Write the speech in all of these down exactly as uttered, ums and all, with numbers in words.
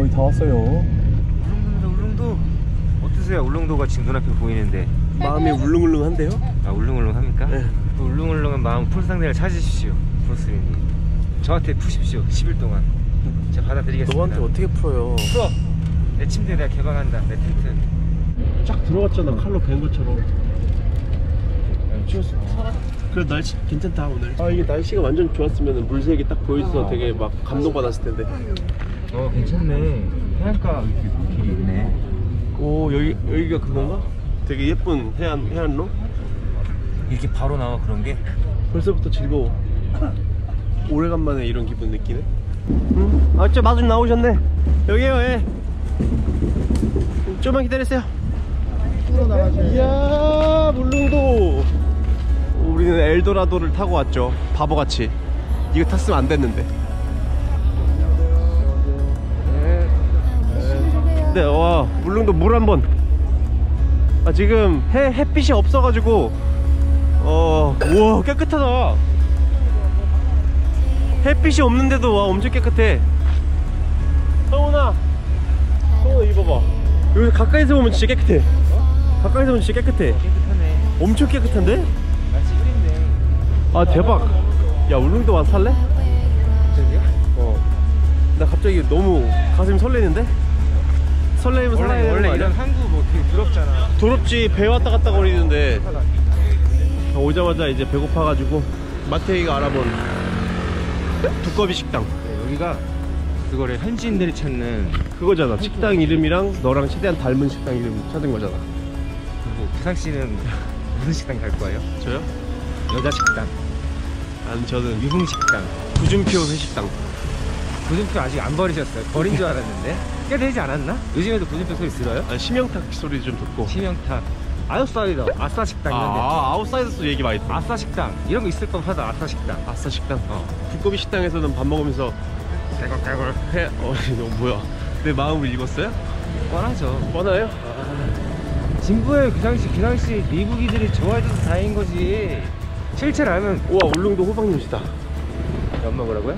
거의 다 왔어요. 울릉도입니다. 울릉도 어떠세요? 울릉도가 지금 눈앞에 보이는데 마음이 울릉울릉한데요? 아 울릉울릉합니까? 네. 그 울릉울릉한 마음 풀 상대를 찾으십시오. 브루스리님 저한테 푸십시오. 십 일 동안 제가 받아드리겠습니다. 너한테 어떻게 풀어요? 풀어! 내 침대 내가 개방한다. 내 텐트 쫙 들어갔잖아. 칼로 벤 것처럼. 그래 날씨 괜찮다 오늘. 아 이게 날씨가 완전 좋았으면 물색이 딱 보여서 되게 막 감동받았을 텐데. 어 괜찮네. 해안가 이렇게 길이 있네. 오 여기 여기가 그건가? 되게 예쁜 해안 해안로? 이렇게 바로 나와 그런 게? 벌써부터 즐거워. 오래간만에 이런 기분 느끼네. 응? 아, 저 마중 나오셨네. 여기요, 예. 좀만 기다리세요. 이야, 울릉도. 우리는 엘도라도를 타고 왔죠. 바보같이. 이거 탔으면 안 됐는데. 네, 와, 울릉도 물 한번. 아, 지금 해, 햇빛이 없어가지고, 어, 우와, 깨끗하다. 햇빛이 없는데도 와 엄청 깨끗해. 성훈아, 성훈아 이거 봐봐. 여기 가까이서 보면 진짜 깨끗해. 어? 가까이서 보면 진짜 깨끗해. 깨끗하네. 엄청 깨끗한데? 날씨 흐린데. 아 대박. 야 울릉도 와서 살래? 저기요? 어. 나 갑자기 너무 가슴이 설레는데? 설레면 살아야 되는 원래 거 아니야? 이런 항구 뭐 되게 부럽잖아. 더럽지. 배 왔다 갔다 거리는데 오자마자 이제 배고파가지고 마태이가 알아본 두꺼비 식당. 네, 여기가 그거를 현지인들이 찾는 그거잖아. 식당 이름이랑 너랑 최대한 닮은 식당 이름 찾은 거잖아. 그리고 부상씨는 무슨 식당 갈 거예요? 저요? 여자 식당, 아니 저는 유흥 식당, 구준표 회식당. 구준표 아직 안 버리셨어요? 버린 줄 알았는데 꽤 되지 않았나? 요즘에도 구준표 소리 들어요? 아, 심영탁 소리 좀 듣고. 심영탁, 아웃사이더, 아싸 식당 이런 데. 아, 아웃사이더스 얘기 많이 듣고. 아싸 식당 이런 거 있을 법하다. 아싸 식당. 아싸 식당. 어. 두꺼비 식당에서는 밥 먹으면서 깨글깨글 해. 어, 이거 뭐야? 내 마음을 읽었어요? 뻔하죠. 뻔해요? 진부의 그 당시 그 당시 미국이들이 좋아해줘서 다행인 거지. 실체를 알면. 우와 울릉도 호박님이다. 엄마 뭐라고요?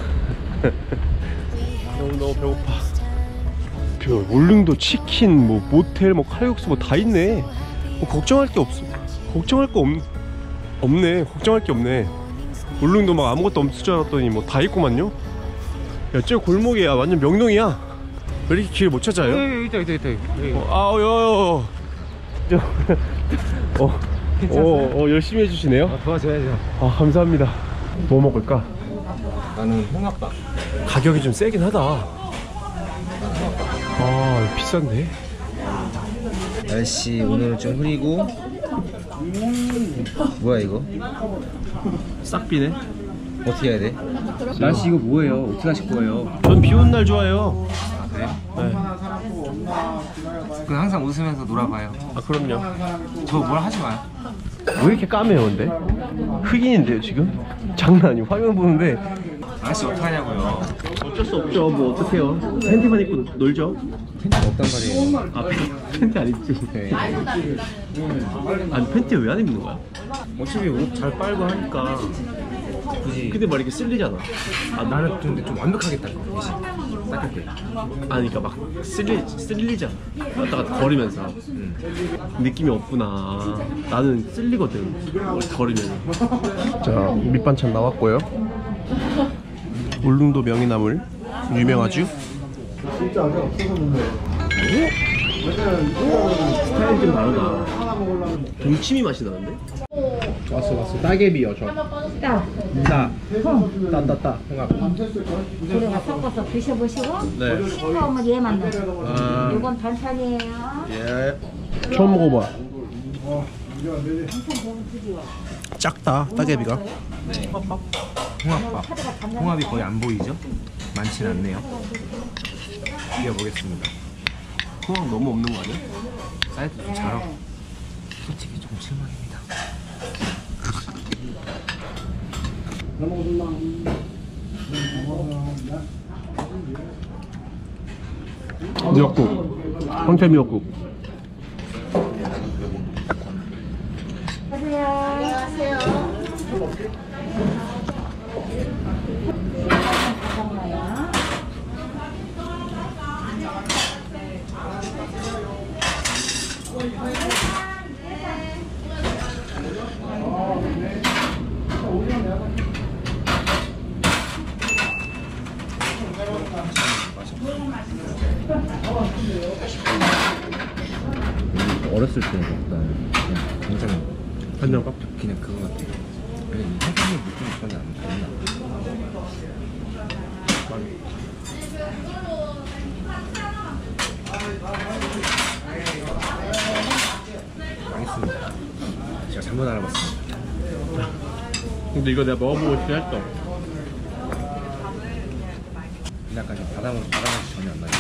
너무 너무 배고파. 별 울릉도 치킨 뭐 모텔 뭐 칼국수 뭐 다 있네. 뭐 걱정할 게 없어. 걱정할 거 없, 없네. 걱정할 게 없네. 울릉도 막 아무것도 없을 줄 알았더니 뭐 다 있구만요. 야, 저 골목이야. 완전 명동이야. 왜 이렇게 길 못 찾아요? 여기 있다 있다 있다. 여기. 어, 아, 어, 저, 어, 어, 어, 열심히 해주시네요. 아, 도와줘야죠. 아, 감사합니다. 뭐 먹을까? 나는 홍합밥. 가격이 좀 세긴 하다. 아, 비싼데? 날씨 오늘은 좀 흐리고. 뭐야 이거? 싹 비네. 어떻게 해야 돼? 날씨 이거 뭐예요? 어떻게 하실 거예요? 전 비 오는 날 좋아해요. 아 그래요? 네. 그 항상 웃으면서 놀아봐요. 아, 그럼요. 저 뭘 하지 마요. 왜 이렇게 까매요, 근데? 흑인인데요, 지금? 장난 아니고. 화면 보는데. 날씨 어떡하냐고요. 어쩔 수 없죠. 뭐, 어떡해요. 팬티만 입고 놀죠. 팬티가 없단 말이에요. 아, 팬티 안 입지. 네. 아니, 팬티 왜 안 입는 거야? 어차피 옷 잘 빨고 하니까 굳이. 근데 막 이렇게 쓸리잖아. 아 나는 좀, 근데 좀 완벽하게 닦아 대신 닦을게. 아니, 그니까 막 쓸리, 쓸리잖아. 왔다 갔다 거리면서. 음. 느낌이 없구나. 나는 쓸리거든. 거리면. 자, 밑반찬 나왔고요. 울릉도 명이나물 유명하죠? 진짜 아직 없어졌는데. 스타일이 좀 다르다. 동치미 맛이 나는데? 왔어 왔어. 따개비요 저. 따, 따. 콩, 따따따. 홍합. 그리고 섞어서 드셔보시고 네. 싱거우면 얘만 넣어. 아, 이건 반찬이에요. 예. 처음 먹어봐. 작다, 따개비가. 네. 홍합밥. 홍합이 거의 안 보이죠? 많진 않네요. 이어보겠습니다. 홍합 너무 없는 거 아니야? 사이드 좀 잘하고. 솔직히 좀 실망입니다. 미역국, 황태 미역국. 안녕하세요. 어렸을 때는 그냥 굉장히 간장밥? 그냥 그거 같아. 아니 이 선생님 느낌이 전혀 안 나나. 망했습니다. 제가 잘못 알아봤습니다. 근데 이거 내가 먹어보고 싶긴 했어. 약간 바다맛 바다맛이 전혀 안 나요.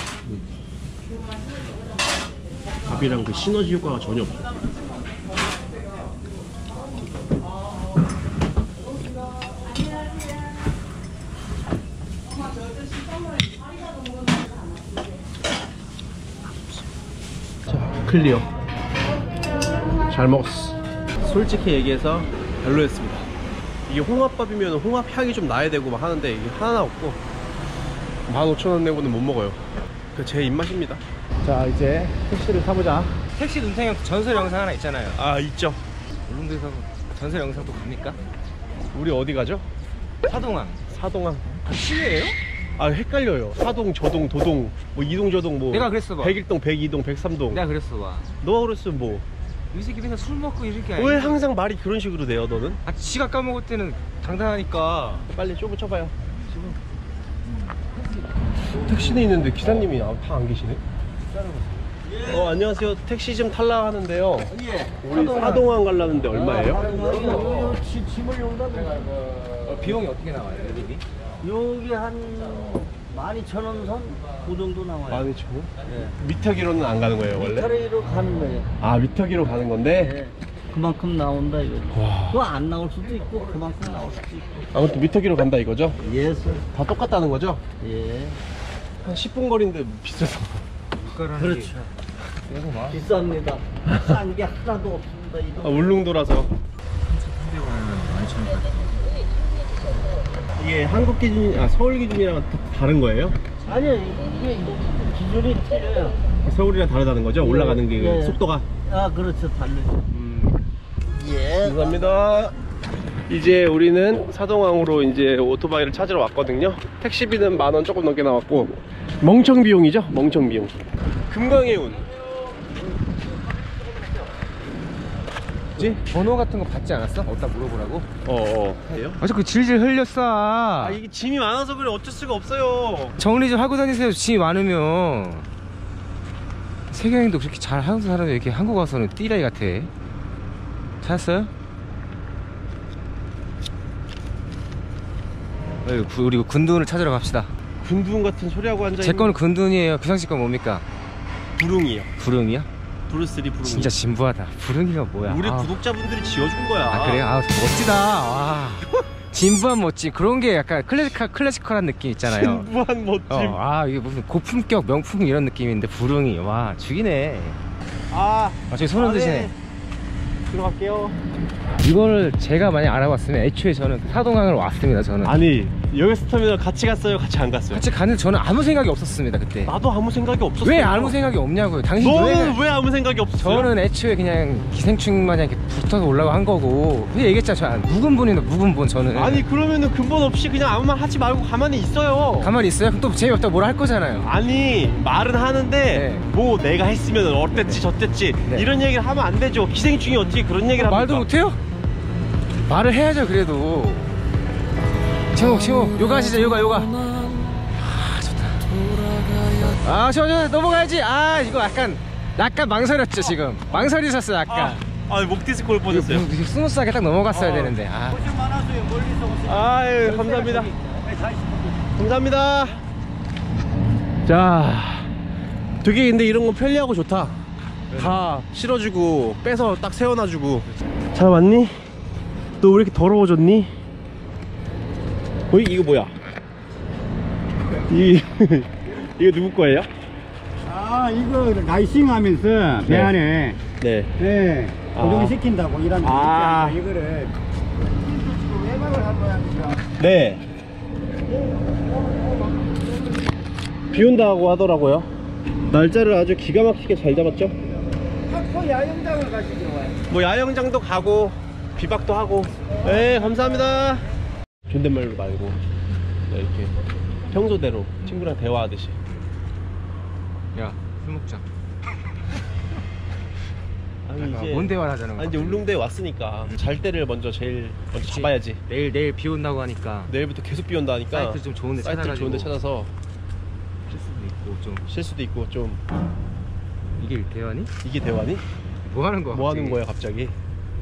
밥이랑 그 시너지 효과가 전혀 없어. 자, 클리어. 잘 먹었어. 솔직히 얘기해서 별로였습니다. 이게 홍합밥이면 홍합 향이 좀 나야 되고 막 하는데 이게 하나 없고 만 오천 원 내고는 못 먹어요. 그 제 입맛입니다. 자, 이제 택시를 타보자. 택시 눈탱이 전설 영상 하나 있잖아요. 아, 있죠. 울릉도에서 전설 영상도 갑니까? 우리 어디 가죠? 사동항. 사동항. 아, 실내예요? 아, 헷갈려요. 사동, 저동, 도동, 뭐 이동, 저동, 뭐 내가 그랬어 봐. 백일 동, 백이 동, 백삼 동. 내가 그랬어 봐. 너가 그랬으면 뭐. 이 새끼 맨날 술 먹고 이렇게. 왜 항상 말이 그런 식으로 돼요, 너는? 아, 지가 까먹을 때는 당당하니까. 빨리 쪼고 쳐봐요. 지금 택시는 있는데 기사님이 다 안 계시네. 어, 안녕하세요. 택시 좀 탈라 하는데요. 우리 사동항 가려는데 얼마예요? 짐을 용담해. 어, 비용이 어떻게 나와요, 여기? 여기 한 만 이천 원 선? 그 정도 나와요. 만 이천 원? 예. 미터기로는 안 가는 거예요, 원래? 미터리로 가는 거예요. 아, 미터기로 가는 건데? 예. 그만큼 나온다 이거. 와. 그거 안 나올 수도 있고 그만큼 나올 수도 있고. 아무튼 미터기로 간다 이거죠? 예스. 다 똑같다는 거죠? 예. 한 십 분 거리인데 비싸서. 그렇죠. 비쌉니다. 싼 게 하나도 없습니다. 이거. 아, 울릉도라서. 삼백 원이면 만 이천 원까지. 이게 한국 기준, 아, 서울 기준이랑 다- 다른 거예요? 아니요 이게 기준이 틀려요. 서울이랑 다르다는 거죠? 올라가는 게 예. 속도가. 아 그렇죠 다르죠. 음. 예. 감사합니다. 이제 우리는 사동항으로 이제 오토바이를 찾으러 왔거든요. 택시비는 만 원 조금 넘게 나왔고 멍청 비용이죠? 멍청 비용. 금강해운. 뭐지? 번호 같은 거 받지 않았어? 어디다 물어보라고? 어어. 해요? 아, 자꾸 질질 흘렸어. 아, 이게 짐이 많아서 그래. 어쩔 수가 없어요. 정리 좀 하고 다니세요. 짐이 많으면. 세경이도 그렇게 잘 하는 사람이 이렇게 한국 와서는 띠라이 같아. 찾았어요? 네, 우리 군둔을 찾으러 갑시다. 군두운 같은 소리하고 앉아있는. 제 거는 군둔이에요. 규상씨 건 뭡니까? 부릉이요. 부릉이야? 브루스리 부릉. 진짜 진부하다. 부릉이가 뭐야? 우리 아. 구독자분들이 지어준 거야. 아, 그래요? 아, 멋지다. 와. 진부한 멋짐. 그런 게 약간 클래식한, 클래시컬한 느낌 있잖아요. 진부한 멋짐. 어, 아, 이게 무슨 고품격 명품 이런 느낌인데 부릉이. 와, 죽이네. 아, 아, 저기 손 흔드시네. 네. 들어갈게요. 이거를 제가 만약 알아봤으면 애초에 저는 사동항을 왔습니다. 저는 아니, 여기서 터미널 같이 갔어요? 같이 안 갔어요? 같이 가는 저는 아무 생각이 없었습니다 그때. 나도 아무 생각이 없었어요. 왜 아무 생각이 없냐고요? 당신 너는 여행을- 왜 아무 생각이 없었어요? 저는 애초에 그냥 기생충 마냥 이렇게 붙어서 올라고 한 거고. 그게 얘기했잖아요. 저 묵은 분이다 묵은 분 저는. 아니, 그러면은 근본 없이 그냥 아무 말 하지 말고 가만히 있어요. 가만히 있어요? 그럼 또 재미없다고 뭐라 할 거잖아요. 아니, 말은 하는데 네. 뭐 내가 했으면 어땠지 저땠지 네. 이런 얘기를 하면 안 되죠. 기생충이 어떻게 그런 얘기를 합니까? 말도 못해요? 말을 해야죠 그래도. 칭호 칭호 요가 하시죠. 요가 요가. 아 좋다. 아 저 저 넘어가야지. 아 이거 약간 약간 망설였죠 지금. 망설이셨어요 약간. 아, 아, 목 디스코를 뻗었어요. 이거 스무스하게 딱 넘어갔어야 어. 되는데. 아. 고생 많았어요. 멀리서 오세요. 아유, 감사합니다. 네, 다시. 감사합니다. 자, 되게 근데 이런 거 편리하고 좋다. 다 실어주고 빼서 딱 세워놔주고. 잘 왔니? 너 왜 이렇게 더러워졌니? 어이, 이거 뭐야? 이 이거 누구 거예요? 아 이거 라이싱 하면서 배 네. 안에 네. 네, 아. 고정시킨다고 일하는 거 아. 있잖아요. 이거를 외박을 할 거야. 네. 비 온다고 하더라고요. 날짜를 아주 기가 막히게 잘 잡았죠? 탁 어디 야영장을 가시죠? 뭐 야영장도 가고 비박도 하고. 네 감사합니다. 존댓말로 말고 네, 이렇게 평소대로 친구랑 대화하듯이. 야, 술 먹자. 아니 아, 뭔 대화를 하자는 거야? 아니 이제 울릉도에 왔으니까 잘 때를 먼저 제일 먼저 잡아야지. 내일 내일 비 온다고 하니까 내일부터 계속 비 온다 하니까 사이트 좀 좋은데 사이트를 찾아가지고 좋은데 찾아서 쉴 수도 있고 좀. 쉴 수도 있고. 좀 이게 대화니? 이게 대화니? 뭐 하는 거야? 뭐 갑자기? 하는 거야 갑자기?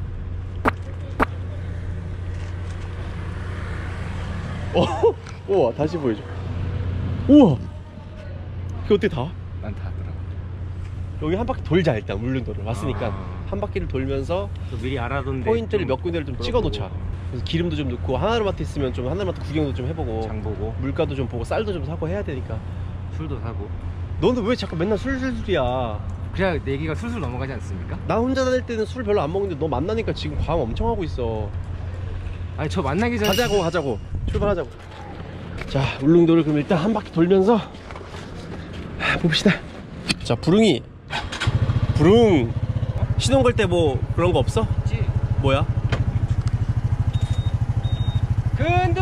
어? 우와 다시 보여줘. 우와 그게 어떻게 다? 난 다 하더라. 여기 한 바퀴 돌자. 일단 울릉도를 왔으니까 아. 한 바퀴를 돌면서 또 미리 알아둔데 포인트를 좀 몇 군데를 좀 물어보고, 찍어 놓자. 그래서 기름도 좀 넣고 하나로마트 있으면 좀 하나로마트 구경도 좀 해보고 장 보고 물가도 좀 보고 쌀도 좀 사고 해야 되니까. 술도 사고. 너는 왜 자꾸 맨날 술술술이야? 그래야 내기가 술술 넘어가지 않습니까? 나 혼자 다닐 때는 술 별로 안 먹는데 너 만나니까 지금 과음 엄청 하고 있어. 아니 저 만나기 전에 가자고 가자고 출발하자고. 자 울릉도를 그럼 일단 한 바퀴 돌면서 하, 봅시다. 자 부릉이 부릉 시동 걸 때 뭐 그런 거 없어? 있지. 뭐야? 근두.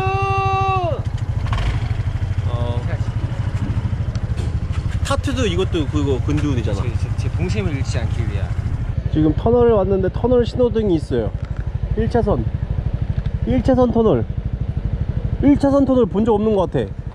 어 타투도 이것도 그거 근두운이잖아. 제, 제, 제 동심을 잃지 않기 위한. 지금 터널에 왔는데 터널 신호등이 있어요. 일 차선 일 차선 터널 일 차선 터널 본 적 없는 것 같아.